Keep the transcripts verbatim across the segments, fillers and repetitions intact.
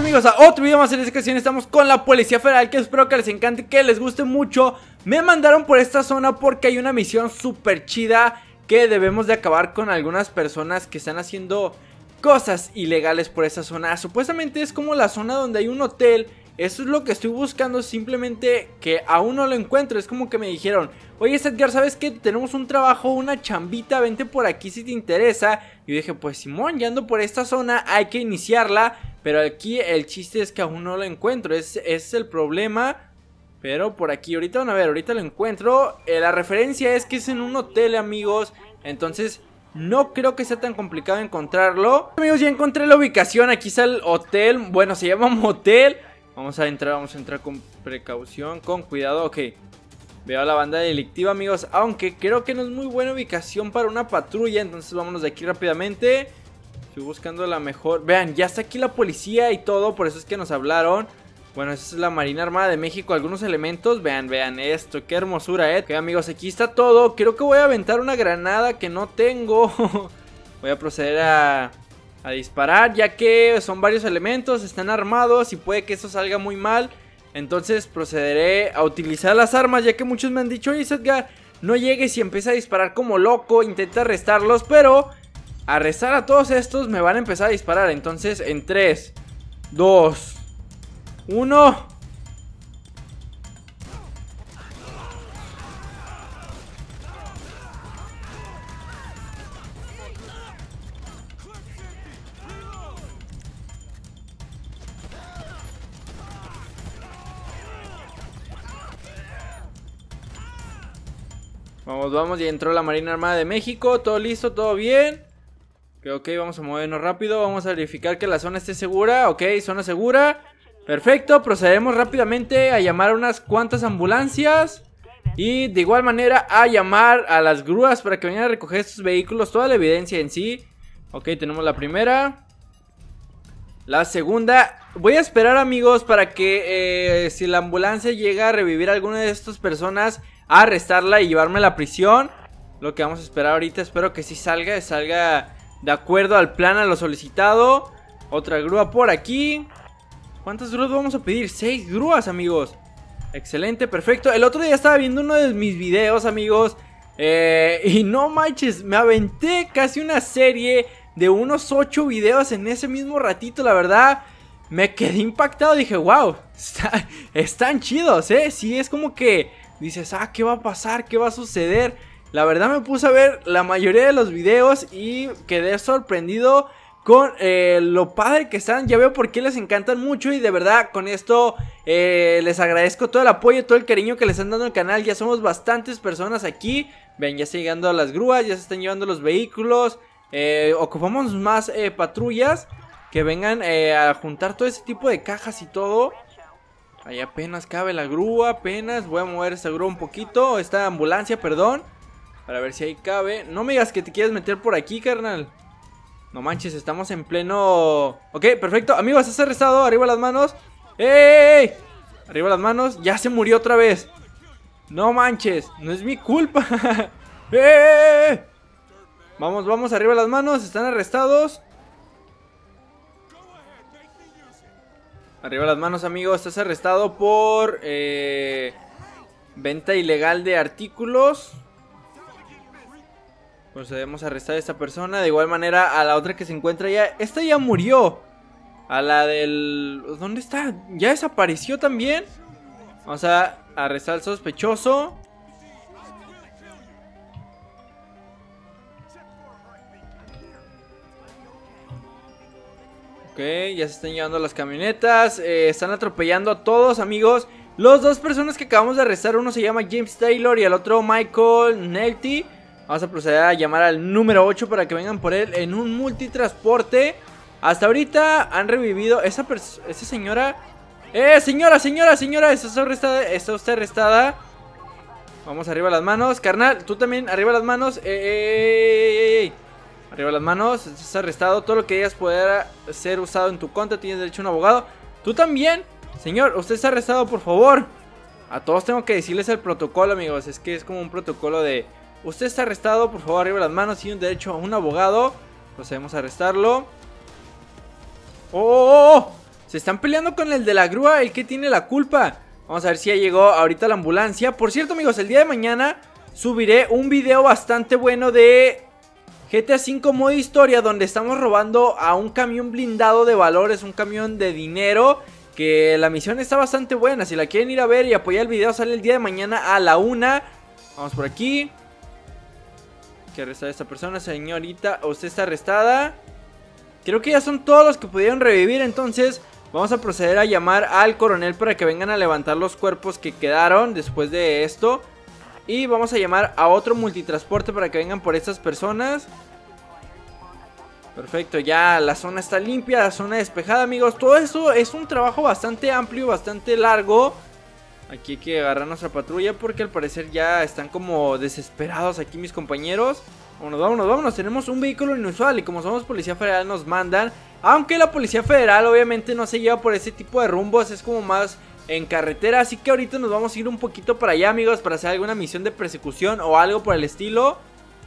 amigos a otro video más. En esta ocasión estamos con la Policía Federal, que espero que les encante, que les guste mucho. Me mandaron por esta zona porque hay una misión súper chida que debemos de acabar con algunas personas que están haciendo cosas ilegales por esa zona. Supuestamente es como la zona donde hay un hotel. Eso es lo que estoy buscando, simplemente que aún no lo encuentro. Es como que me dijeron: oye Edgar, ¿sabes qué? Tenemos un trabajo, una chambita, vente por aquí si te interesa. Y yo dije, pues Simón, ya ando por esta zona, hay que iniciarla. Pero aquí el chiste es que aún no lo encuentro, ese, ese es el problema. Pero por aquí, ahorita van a ver, ahorita lo encuentro. eh, La referencia es que es en un hotel, amigos. Entonces no creo que sea tan complicado encontrarlo. Amigos, ya encontré la ubicación, aquí está el hotel. Bueno, se llama motel. Vamos a entrar, vamos a entrar con precaución, con cuidado, ok. Veo a la banda delictiva, amigos, aunque creo que no es muy buena ubicación para una patrulla. Entonces vámonos de aquí rápidamente. Estoy buscando la mejor. Vean, ya está aquí la policía y todo, por eso es que nos hablaron. Bueno, esa es la Marina Armada de México, algunos elementos. Vean, vean esto, qué hermosura, eh. Ok, amigos, aquí está todo. Creo que voy a aventar una granada que no tengo. Voy a proceder a... a disparar, ya que son varios elementos, están armados y puede que eso salga muy mal. Entonces procederé a utilizar las armas, ya que muchos me han dicho: oye Edgar, no llegues y empieza a disparar como loco, intenta arrestarlos. Pero arrestar a todos estos me van a empezar a disparar. Entonces en tres, dos, uno. Vamos, vamos, ya entró la Marina Armada de México. Todo listo, todo bien. Ok, ok, vamos a movernos rápido. Vamos a verificar que la zona esté segura. Ok, zona segura. Perfecto, procedemos rápidamente a llamar a unas cuantas ambulancias. Y de igual manera a llamar a las grúas para que vengan a recoger estos vehículos, toda la evidencia en sí. Ok, tenemos la primera. La segunda. Voy a esperar, amigos, para que eh, si la ambulancia llega a revivir a alguna de estas personas, a arrestarla y llevarme a la prisión. Lo que vamos a esperar ahorita. Espero que sí salga, salga de acuerdo al plan, a lo solicitado. Otra grúa por aquí. ¿Cuántas grúas vamos a pedir? Seis grúas, amigos. Excelente, perfecto. El otro día estaba viendo uno de mis videos, amigos, eh, y no manches, me aventé casi una serie de unos ocho videos en ese mismo ratito. La verdad, me quedé impactado. Dije, wow, está, están chidos, eh. Sí, es como que dices, ah, ¿qué va a pasar? ¿Qué va a suceder? La verdad me puse a ver la mayoría de los videos y quedé sorprendido con eh, lo padre que están. Ya veo por qué les encantan mucho. Y de verdad, con esto eh, les agradezco todo el apoyo, todo el cariño que les están dando al canal. Ya somos bastantes personas aquí. Ven, ya están llegando las grúas, ya se están llevando los vehículos. eh, Ocupamos más eh, patrullas que vengan eh, a juntar todo ese tipo de cajas y todo. Ahí apenas cabe la grúa, apenas. Voy a mover esta grúa un poquito, esta ambulancia, perdón, para ver si ahí cabe. No me digas que te quieres meter por aquí, carnal. No manches, estamos en pleno... Ok, perfecto, amigos, estás arrestado. Arriba las manos. ¡Ey! Arriba las manos, ya se murió otra vez. No manches, no es mi culpa. ¡Eh! Vamos, vamos, arriba las manos, están arrestados. Arriba las manos, amigos, estás arrestado por eh, venta ilegal de artículos. Procedemos a arrestar a esta persona. De igual manera a la otra que se encuentra ya. Esta ya murió. A la del... ¿Dónde está? Ya desapareció también. Vamos a arrestar al sospechoso. Ok, ya se están llevando las camionetas. eh, Están atropellando a todos, amigos. Los dos personas que acabamos de arrestar, uno se llama James Taylor y el otro Michael Nelty. Vamos a proceder a llamar al número ocho para que vengan por él en un multitransporte. Hasta ahorita han revivido esa esa señora. Eh, señora, señora, señora, está arrestada, está usted arrestada. Vamos, arriba las manos, carnal, tú también, arriba las manos. Eh, eh, eh, eh. Arriba las manos, estás arrestado. Todo lo que digas poder ser usado en tu contra. Tienes derecho a un abogado. Tú también, señor, usted está arrestado, por favor. A todos tengo que decirles el protocolo, amigos. Es que es como un protocolo de... usted está arrestado, por favor, arriba las manos. Tiene derecho a un abogado. Procedemos a arrestarlo. ¡Oh! Se están peleando con el de la grúa, el que tiene la culpa. Vamos a ver si ya llegó ahorita la ambulancia. Por cierto, amigos, el día de mañana subiré un video bastante bueno de G T A cinco modo historia, donde estamos robando a un camión blindado de valores, un camión de dinero, que la misión está bastante buena. Si la quieren ir a ver y apoyar el video, sale el día de mañana a la una. Vamos por aquí. Hay que arrestar a esta persona, señorita. Usted está arrestada. Creo que ya son todos los que pudieron revivir, entonces vamos a proceder a llamar al coronel para que vengan a levantar los cuerpos que quedaron después de esto. Y vamos a llamar a otro multitransporte para que vengan por estas personas. Perfecto, ya la zona está limpia, la zona despejada, amigos. Todo eso es un trabajo bastante amplio, bastante largo. Aquí hay que agarrar nuestra patrulla porque al parecer ya están como desesperados aquí mis compañeros. Vámonos, vámonos, vámonos. Tenemos un vehículo inusual y como somos policía federal nos mandan. Aunque la policía federal obviamente no se lleva por ese tipo de rumbos, es como más en carretera. Así que ahorita nos vamos a ir un poquito para allá, amigos, para hacer alguna misión de persecución o algo por el estilo.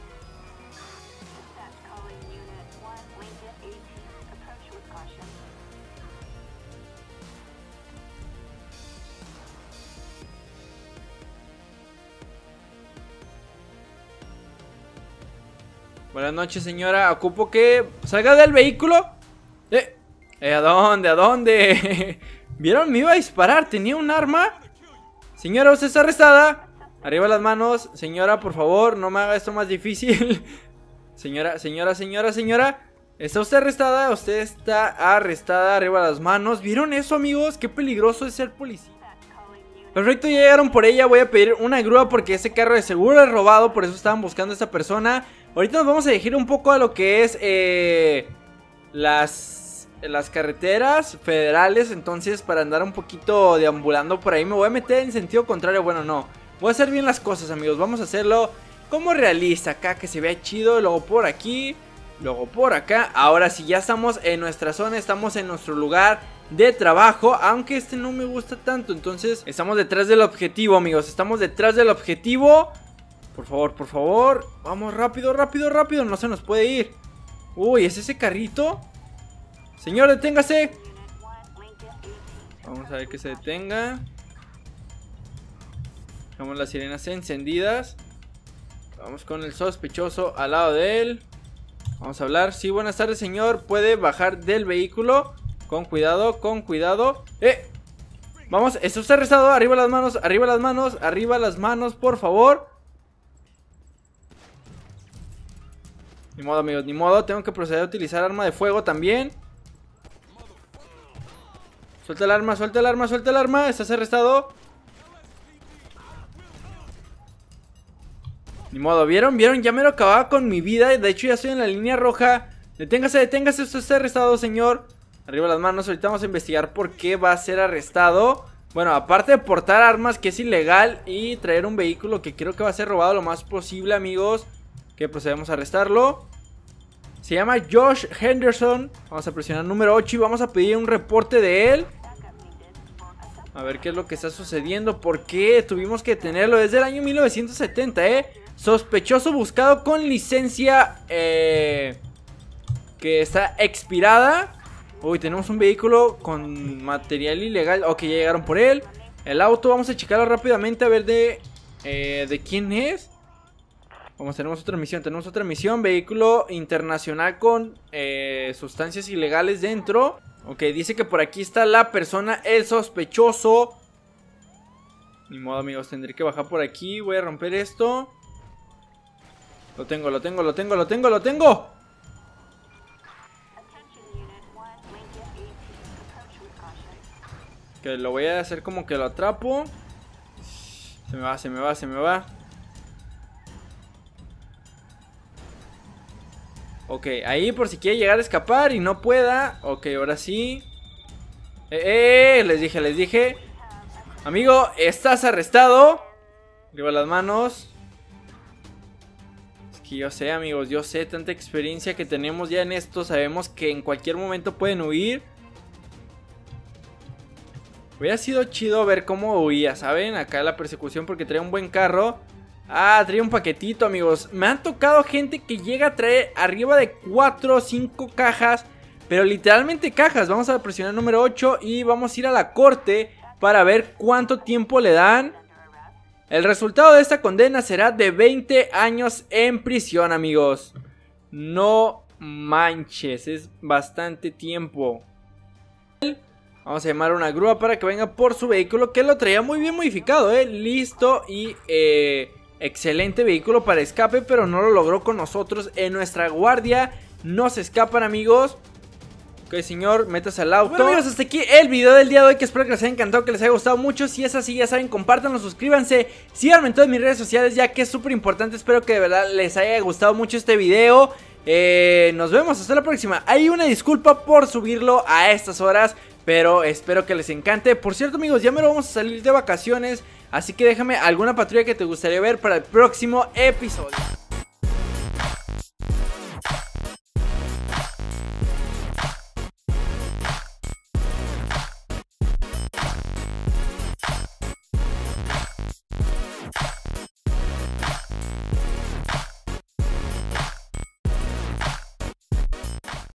Buenas noches, señora. Ocupo que salga del vehículo. Eh, eh ¿a dónde? ¿A dónde? ¿Vieron? Me iba a disparar. ¿Tenía un arma? Señora, usted está arrestada. Arriba las manos. Señora, por favor, no me haga esto más difícil. Señora, señora, señora, señora. ¿Está usted arrestada? Usted está arrestada. Arriba las manos. ¿Vieron eso, amigos? Qué peligroso es ser policía. Perfecto, ya llegaron por ella. Voy a pedir una grúa porque ese carro de seguro es robado. Por eso estaban buscando a esta persona. Ahorita nos vamos a dirigir un poco a lo que es eh, las, las carreteras federales. Entonces, para andar un poquito deambulando por ahí, me voy a meter en sentido contrario. Bueno, no, voy a hacer bien las cosas, amigos. Vamos a hacerlo como realista acá, que se vea chido. Luego por aquí, luego por acá. Ahora sí, ya estamos en nuestra zona, estamos en nuestro lugar de trabajo, aunque este no me gusta tanto. Entonces, estamos detrás del objetivo, amigos. Estamos detrás del objetivo. Por favor, por favor. Vamos rápido, rápido, rápido. No se nos puede ir. Uy, ¿es ese carrito? Señor, deténgase. Vamos a ver que se detenga. Dejamos las sirenas encendidas. Vamos con el sospechoso al lado de él. Vamos a hablar. Sí, buenas tardes, señor. ¿Puede bajar del vehículo? Con cuidado, con cuidado. ¡Eh! Vamos, está usted arrestado. Arriba las manos, arriba las manos, arriba las manos, por favor. Ni modo, amigos, ni modo. Tengo que proceder a utilizar arma de fuego también. Suelta el arma, suelta el arma, suelta el arma. Estás arrestado. Ni modo, ¿vieron? ¿Vieron? Ya me lo acababa con mi vida. De hecho, ya estoy en la línea roja. Deténgase, deténgase. Usted está arrestado, señor. Arriba las manos. Ahorita vamos a investigar por qué va a ser arrestado. Bueno, aparte de portar armas, que es ilegal, y traer un vehículo que creo que va a ser robado lo más posible, amigos, que procedemos a arrestarlo. Se llama Josh Henderson. Vamos a presionar número ocho y vamos a pedir un reporte de él. A ver qué es lo que está sucediendo. ¿Por qué tuvimos que detenerlo? Desde el año mil novecientos setenta, ¿eh? Sospechoso buscado con licencia eh, que está expirada. Uy, tenemos un vehículo con material ilegal. Ok, ya llegaron por él. El auto, vamos a checarlo rápidamente a ver de, eh, de quién es. Vamos, tenemos otra misión, tenemos otra misión. Vehículo internacional con eh, sustancias ilegales dentro. Ok, dice que por aquí está la persona, el sospechoso. Ni modo, amigos, tendré que bajar por aquí. Voy a romper esto. Lo tengo, lo tengo, lo tengo, lo tengo, lo tengo. Que lo voy a hacer como que lo atrapo. Se me va, se me va, se me va. Ok, ahí por si quiere llegar a escapar y no pueda. Ok, ahora sí. Eh, eh, les dije, les dije. Amigo, estás arrestado. Arriba las manos. Es que yo sé, amigos, yo sé, tanta experiencia que tenemos ya en esto. Sabemos que en cualquier momento pueden huir. Hubiera sido chido ver cómo huía, ¿saben? Acá la persecución porque trae un buen carro. Ah, trae un paquetito, amigos. Me han tocado gente que llega a traer arriba de cuatro o cinco cajas. pero literalmente cajas. Vamos a presionar el número ocho y vamos a ir a la corte para ver cuánto tiempo le dan. El resultado de esta condena será de veinte años en prisión, amigos. No manches, es bastante tiempo. Vamos a llamar a una grúa para que venga por su vehículo, que lo traía muy bien modificado, eh. Listo y eh, excelente vehículo para escape, pero no lo logró con nosotros. En nuestra guardia no se escapan, amigos. Ok, señor, métase al auto. Bueno, amigos, hasta aquí el video del día de hoy, que espero que les haya encantado, que les haya gustado mucho. Si es así, ya saben, compártanlo, suscríbanse, síganme en todas mis redes sociales, ya que es súper importante. Espero que de verdad les haya gustado mucho este video. eh, Nos vemos, hasta la próxima. Hay una disculpa por subirlo a estas horas, pero espero que les encante. Por cierto, amigos, ya me lo vamos a salir de vacaciones, así que déjame alguna patrulla que te gustaría ver para el próximo episodio.